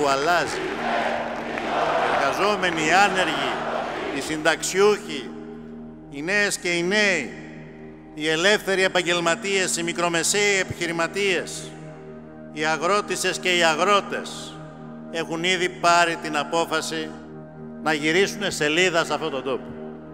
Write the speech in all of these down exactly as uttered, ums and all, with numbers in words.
που αλλάζει. Οι εργαζόμενοι, οι άνεργοι, οι συνταξιούχοι, οι νέες και οι νέοι, οι ελεύθεροι επαγγελματίες, οι μικρομεσαίοι επιχειρηματίες, οι αγρότισσες και οι αγρότες έχουν ήδη πάρει την απόφαση να γυρίσουν σελίδα σε αυτόν τον τόπο.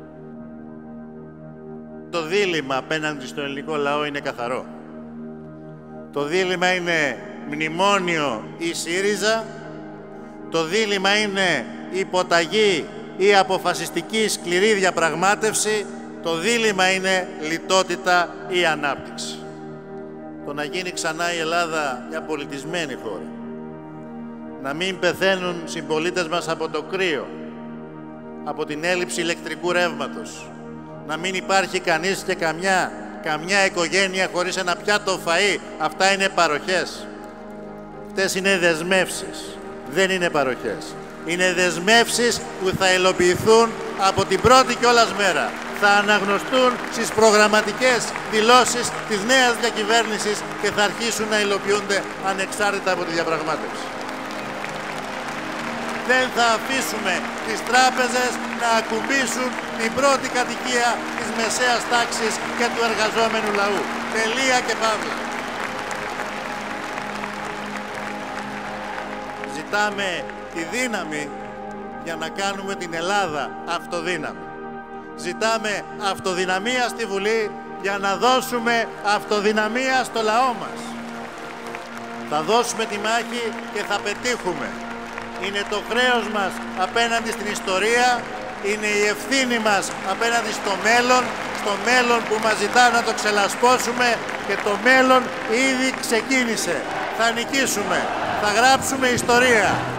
Το δίλημμα απέναντι στον ελληνικό λαό είναι καθαρό. Το δίλημμα είναι μνημόνιο ή ΣΥΡΙΖΑ, το δίλημμα είναι υποταγή ή αποφασιστική σκληρή διαπραγμάτευση, το δίλημμα είναι λιτότητα ή ανάπτυξη. Το να γίνει ξανά η Ελλάδα μια πολιτισμένη χώρα, να μην πεθαίνουν συμπολίτες μας από το κρύο, από την έλλειψη ηλεκτρικού ρεύματος, να μην υπάρχει κανείς και καμιά, καμιά οικογένεια χωρίς ένα πιάτο φαΐ. Αυτά είναι παροχές. Αυτές είναι δεσμεύσεις, δεν είναι παροχές. Είναι δεσμεύσεις που θα υλοποιηθούν από την πρώτη κιόλας μέρα. Θα αναγνωστούν στις προγραμματικές δηλώσεις της νέας διακυβέρνησης και θα αρχίσουν να υλοποιούνται ανεξάρτητα από τη διαπραγμάτευση. Δεν θα αφήσουμε τις τράπεζες να ακουμπήσουν την πρώτη κατοικία της μεσαίας τάξης και του εργαζόμενου λαού. Τελεία και παύλα. Ζητάμε τη δύναμη για να κάνουμε την Ελλάδα αυτοδύναμη. Ζητάμε αυτοδυναμία στη Βουλή για να δώσουμε αυτοδυναμία στο λαό μας. Θα δώσουμε τη μάχη και θα πετύχουμε. Είναι το χρέος μας απέναντι στην ιστορία, είναι η ευθύνη μας απέναντι στο μέλλον, στο μέλλον που μας ζητά να το ξελασπώσουμε και το μέλλον ήδη ξεκίνησε. Θα νικήσουμε, θα γράψουμε ιστορία.